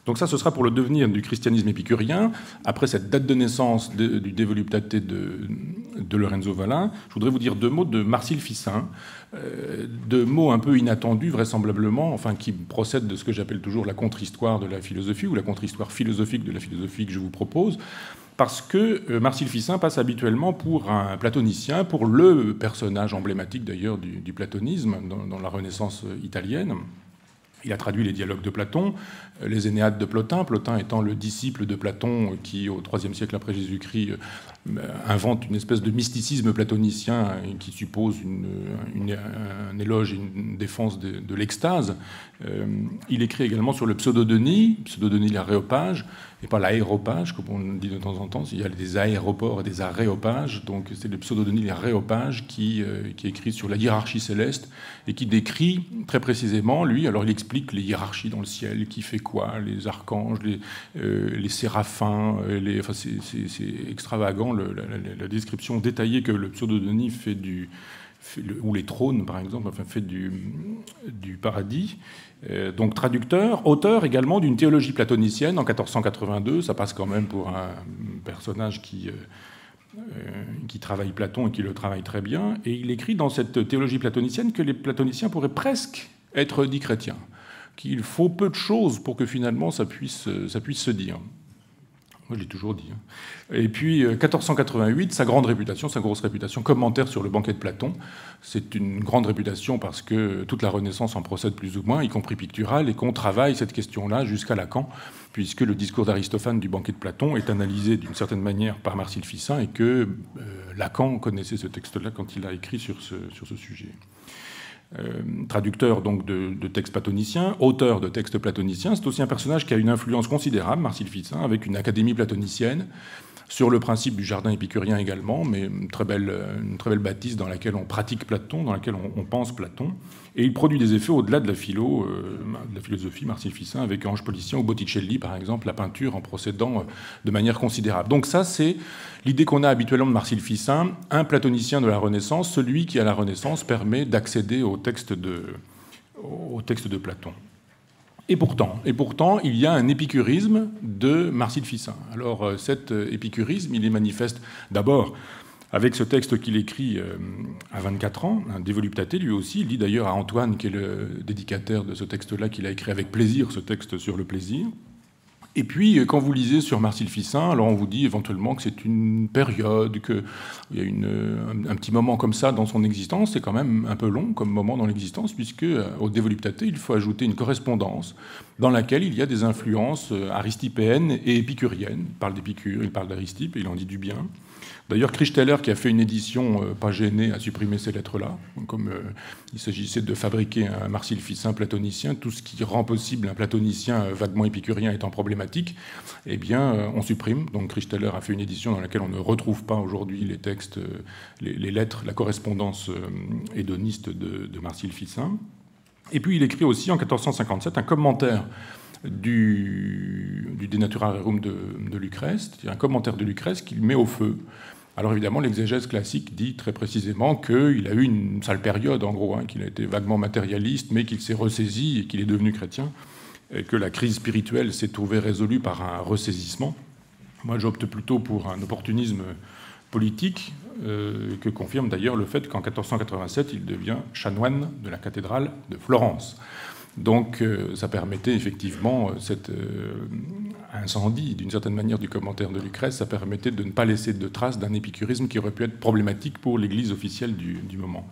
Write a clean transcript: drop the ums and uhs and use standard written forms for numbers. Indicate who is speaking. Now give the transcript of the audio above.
Speaker 1: Donc ça, ce sera pour le devenir du christianisme épicurien. Après cette date de naissance du De voluptate de Lorenzo Valla, je voudrais vous dire deux mots de Marcille Ficin, deux mots un peu inattendus, vraisemblablement, enfin qui procèdent de ce que j'appelle toujours la contre-histoire de la philosophie, ou la contre-histoire philosophique de la philosophie que je vous propose, parce que Marcille Ficin passe habituellement pour un platonicien, pour le personnage emblématique d'ailleurs du platonisme dans la Renaissance italienne. Il a traduit les dialogues de Platon, les Énéades de Plotin, Plotin étant le disciple de Platon qui, au IIIe siècle après Jésus-Christ, invente une espèce de mysticisme platonicien qui suppose un éloge et une défense de l'extase. Il écrit également sur le pseudodonie l'aréopage, et pas l'aéropage, comme on dit de temps en temps. Il y a des aéroports et des aréopages, donc c'est le pseudodonie l'aréopage qui écrit sur la hiérarchie céleste et qui décrit très précisément, lui, alors il explique les hiérarchies dans le ciel, qui fait quoi, les archanges, les séraphins, enfin, c'est extravagant la description détaillée que le pseudodonie fait ou les trônes, par exemple, enfin, fait du paradis. Donc traducteur, auteur également d'une théologie platonicienne en 1482. Ça passe quand même pour un personnage qui travaille Platon et qui le travaille très bien. Et il écrit dans cette théologie platonicienne que les platoniciens pourraient presque être dits chrétiens, qu'il faut peu de choses pour que finalement ça puisse se dire. Moi, je l'ai toujours dit. Et puis, 1488, sa grande réputation, sa grosse réputation, commentaire sur le banquet de Platon. C'est une grande réputation parce que toute la Renaissance en procède plus ou moins, y compris picturale, et qu'on travaille cette question-là jusqu'à Lacan, puisque le discours d'Aristophane du banquet de Platon est analysé d'une certaine manière par Marcille Ficin, et que Lacan connaissait ce texte-là quand il a écrit sur ce sujet. Traducteur donc de textes platoniciens, auteur de textes platoniciens, c'est aussi un personnage qui a une influence considérable, Marcille Ficin, avec une académie platonicienne, sur le principe du jardin épicurien également, mais une très belle bâtisse dans laquelle on pratique Platon, dans laquelle on pense Platon. Et il produit des effets au-delà de la philosophie, Marcille Ficin, avec Ange Policien ou Botticelli, par exemple, la peinture en procédant de manière considérable. Donc ça, c'est l'idée qu'on a habituellement de Marcille Ficin, un platonicien de la Renaissance, celui qui, à la Renaissance, permet d'accéder au texte de Platon. Et pourtant, il y a un épicurisme de Marcille Ficin. Alors cet épicurisme, il est manifeste d'abord avec ce texte qu'il écrit à 24 ans, un De voluptate, lui aussi. Il dit d'ailleurs à Antoine, qui est le dédicataire de ce texte-là, qu'il a écrit avec plaisir ce texte sur le plaisir. Et puis, quand vous lisez sur Marcille Ficin, alors on vous dit éventuellement que c'est une période, qu'il y a un petit moment comme ça dans son existence. C'est quand même un peu long comme moment dans l'existence, puisque au De voluptate, il faut ajouter une correspondance dans laquelle il y a des influences aristippéennes et épicuriennes. Il parle d'Épicure, il parle d'Aristippe, et il en dit du bien. D'ailleurs, Christeller, qui a fait une édition pas gênée à supprimer ces lettres-là, comme il s'agissait de fabriquer un Marcille Ficin platonicien, tout ce qui rend possible un platonicien vaguement épicurien étant problématique, eh bien, on supprime. Donc Christeller a fait une édition dans laquelle on ne retrouve pas aujourd'hui les textes, les lettres, la correspondance hédoniste de Marcille Ficin. Et puis il écrit aussi en 1457 un commentaire du De natura rerum de Lucrèce, c'est-à-dire un commentaire de Lucrèce qu'il met au feu. Alors évidemment, l'exégèse classique dit très précisément qu'il a eu une sale période, en gros, qu'il a été vaguement matérialiste, mais qu'il s'est ressaisi et qu'il est devenu chrétien, et que la crise spirituelle s'est trouvée résolue par un ressaisissement. Moi, j'opte plutôt pour un opportunisme politique, que confirme d'ailleurs le fait qu'en 1487, il devient chanoine de la cathédrale de Florence. Donc ça permettait effectivement cet incendie, d'une certaine manière, du commentaire de Lucrèce, ça permettait de ne pas laisser de traces d'un épicurisme qui aurait pu être problématique pour l'Église officielle du moment.